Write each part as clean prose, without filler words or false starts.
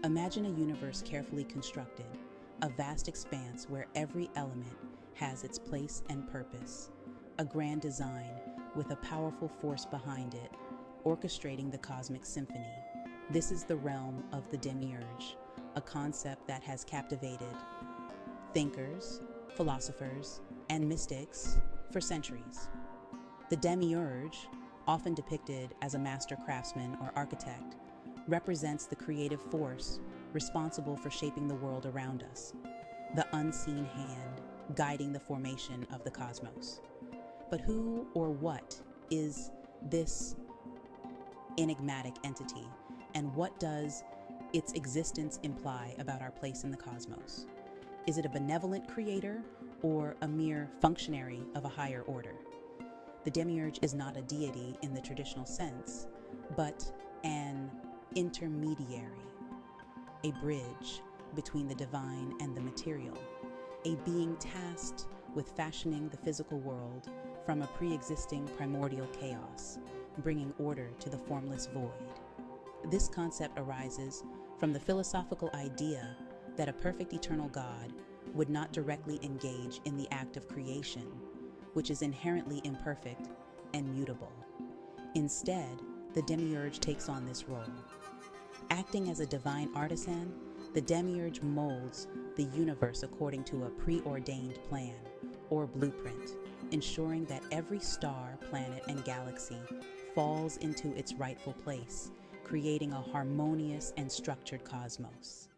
Imagine a universe carefully constructed, a vast expanse where every element has its place and purpose, a grand design with a powerful force behind it, orchestrating the cosmic symphony. This is the realm of the demiurge, a concept that has captivated thinkers, philosophers, and mystics for centuries. The demiurge, often depicted as a master craftsman or architect, represents the creative force responsible for shaping the world around us, the unseen hand guiding the formation of the cosmos. But who or what is this enigmatic entity, and what does its existence imply about our place in the cosmos? Is it a benevolent creator or a mere functionary of a higher order? The demiurge is not a deity in the traditional sense, but an intermediary, a bridge between the divine and the material, a being tasked with fashioning the physical world from a pre-existing primordial chaos, bringing order to the formless void. This concept arises from the philosophical idea that a perfect eternal God would not directly engage in the act of creation, which is inherently imperfect and mutable. Instead, the demiurge takes on this role. Acting as a divine artisan, the demiurge molds the universe according to a preordained plan or blueprint, ensuring that every star, planet, and galaxy falls into its rightful place, creating a harmonious and structured cosmos.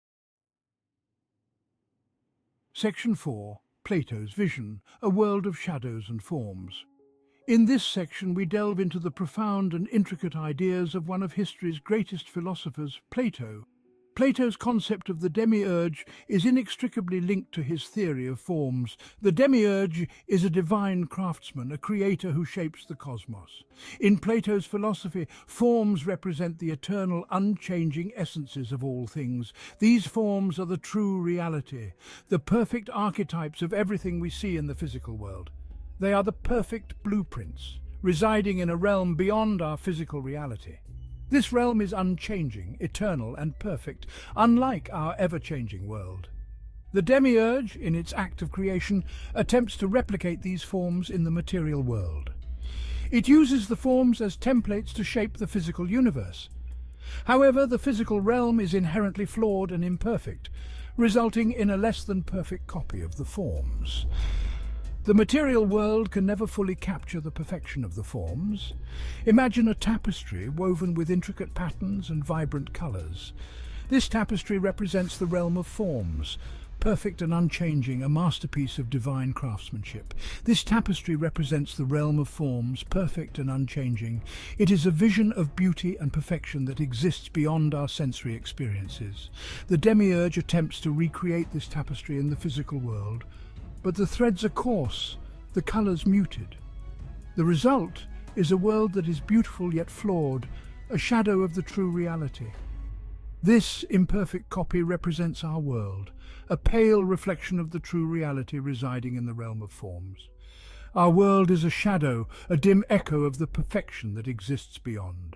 Section 4. Plato's Vision, a world of shadows and forms. In this section we delve into the profound and intricate ideas of one of history's greatest philosophers, Plato. Plato's concept of the demiurge is inextricably linked to his theory of forms. The demiurge is a divine craftsman, a creator who shapes the cosmos. In Plato's philosophy, forms represent the eternal, unchanging essences of all things. These forms are the true reality, the perfect archetypes of everything we see in the physical world. They are the perfect blueprints, residing in a realm beyond our physical reality. This realm is unchanging, eternal, and perfect, unlike our ever-changing world. The demiurge, in its act of creation, attempts to replicate these forms in the material world. It uses the forms as templates to shape the physical universe. However, the physical realm is inherently flawed and imperfect, resulting in a less than perfect copy of the forms. The material world can never fully capture the perfection of the forms. Imagine a tapestry woven with intricate patterns and vibrant colours. This tapestry represents the realm of forms, perfect and unchanging, a masterpiece of divine craftsmanship. This tapestry represents the realm of forms, perfect and unchanging. It is a vision of beauty and perfection that exists beyond our sensory experiences. The demiurge attempts to recreate this tapestry in the physical world, but the threads are coarse, the colours muted. The result is a world that is beautiful yet flawed, a shadow of the true reality. This imperfect copy represents our world, a pale reflection of the true reality residing in the realm of forms. Our world is a shadow, a dim echo of the perfection that exists beyond.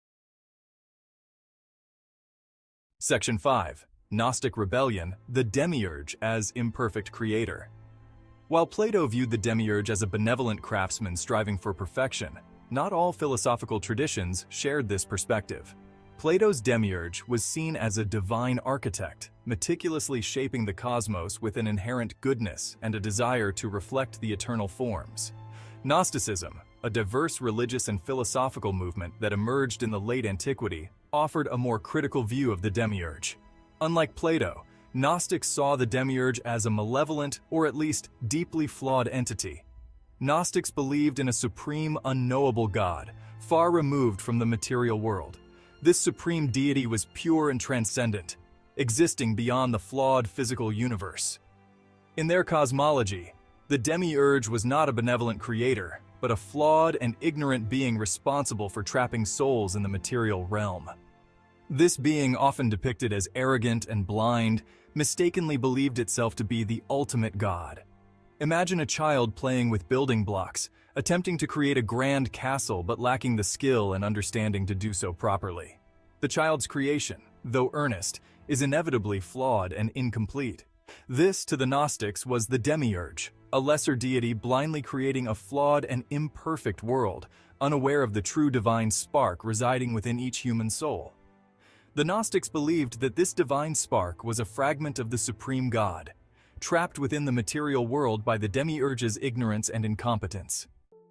Section 5. Gnostic Rebellion, the Demiurge as Imperfect Creator. While Plato viewed the demiurge as a benevolent craftsman striving for perfection, not all philosophical traditions shared this perspective. Plato's demiurge was seen as a divine architect, meticulously shaping the cosmos with an inherent goodness and a desire to reflect the eternal forms. Gnosticism, a diverse religious and philosophical movement that emerged in the late antiquity, offered a more critical view of the demiurge. Unlike Plato, Gnostics saw the demiurge as a malevolent, or at least deeply flawed entity. Gnostics believed in a supreme, unknowable God, far removed from the material world. This supreme deity was pure and transcendent, existing beyond the flawed physical universe. In their cosmology, the demiurge was not a benevolent creator, but a flawed and ignorant being responsible for trapping souls in the material realm. This being, often depicted as arrogant and blind, mistakenly believed itself to be the ultimate god. Imagine a child playing with building blocks, attempting to create a grand castle but lacking the skill and understanding to do so properly. The child's creation, though earnest, is inevitably flawed and incomplete. This, to the Gnostics, was the demiurge, a lesser deity blindly creating a flawed and imperfect world, unaware of the true divine spark residing within each human soul. The Gnostics believed that this divine spark was a fragment of the supreme God, trapped within the material world by the demiurge's ignorance and incompetence.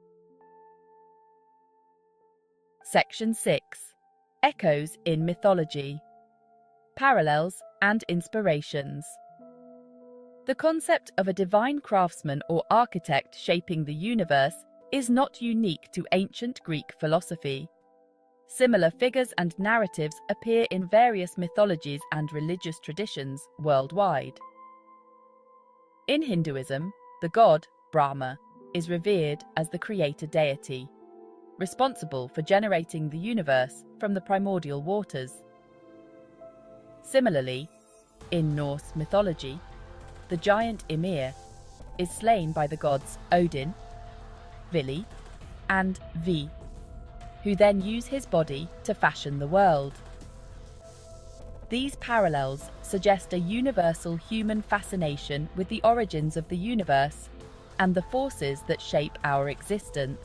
Section 6. Echoes in Mythology. Parallels and Inspirations. The concept of a divine craftsman or architect shaping the universe is not unique to ancient Greek philosophy. Similar figures and narratives appear in various mythologies and religious traditions worldwide. In Hinduism, the god, Brahma, is revered as the creator deity, responsible for generating the universe from the primordial waters. Similarly, in Norse mythology, the giant Ymir is slain by the gods Odin, Vili, and Ve, who then use his body to fashion the world. These parallels suggest a universal human fascination with the origins of the universe and the forces that shape our existence.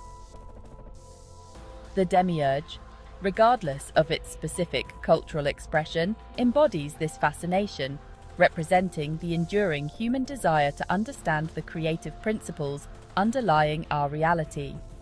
The demiurge, regardless of its specific cultural expression, embodies this fascination, representing the enduring human desire to understand the creative principles underlying our reality.